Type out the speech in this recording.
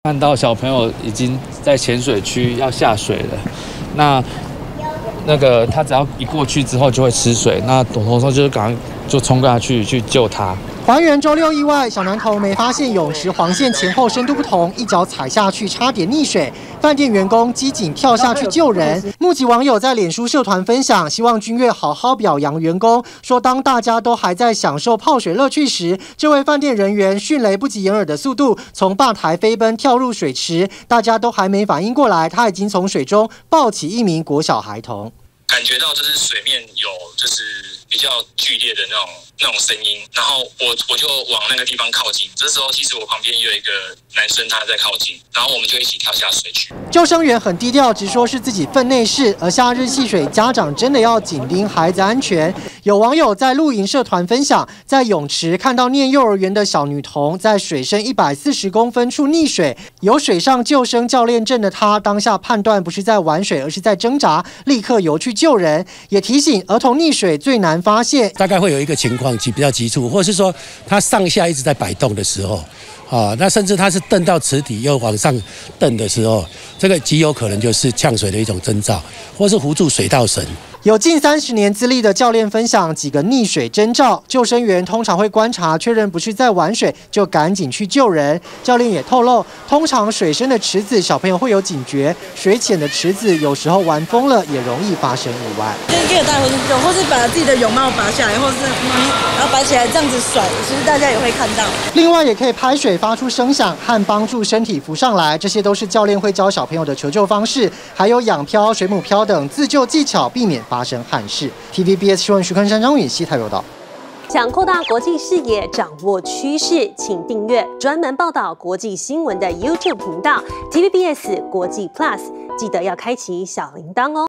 看到小朋友已经在浅水区要下水了，那个他只要一过去之后就会吃水，那董头说就是赶快就冲下去救他。 还原周六意外，小男童没发现泳池黄线前后深度不同，一脚踩下去差点溺水。饭店员工机警跳下去救人。目击网友在脸书社团分享，希望君悦好好表扬员工，说当大家都还在享受泡水乐趣时，这位饭店人员迅雷不及掩耳的速度从吧台飞奔跳入水池，大家都还没反应过来，他已经从水中抱起一名国小孩童。 感觉到就是水面有就是比较剧烈的那种声音，然后我就往那个地方靠近。这时候其实我旁边有一个男生他在靠近，然后我们就一起跳下水去。 救生员很低调，直说是自己分内事。而夏日戏水，家长真的要紧盯孩子安全。有网友在露营社团分享，在泳池看到念幼儿园的小女童在水深140公分处溺水，有水上救生教练证的她，当下判断不是在玩水，而是在挣扎，立刻游去救人。也提醒儿童溺水最难发现， 大概会有一个情况比较急促，或是说他上下一直在摆动的时候，那甚至他是蹬到池底又往上蹬的时候，这个极有可能就是呛水的一种征兆，或是扶住水道绳。 有近30年资历的教练分享几个溺水征兆，救生员通常会观察确认不是在玩水，就赶紧去救人。教练也透露，通常水深的池子小朋友会有警觉，水浅的池子有时候玩疯了也容易发生意外。 可以带回去救，或是把自己的泳帽拔下来，或是然后拔起来这样子甩，其实大家也会看到。 另外也可以拍水发出声响和帮助身体浮上来，这些都是教练会教小朋友的求救方式，还有仰漂、水母漂等自救技巧，避免发生憾事。TVBS 新闻徐坤山、张允熙台报道。 想扩大国际视野，掌握趋势，请订阅专门报道国际新闻的 YouTube 频道 TVBS 国际 Plus， 记得要开启小铃铛哦。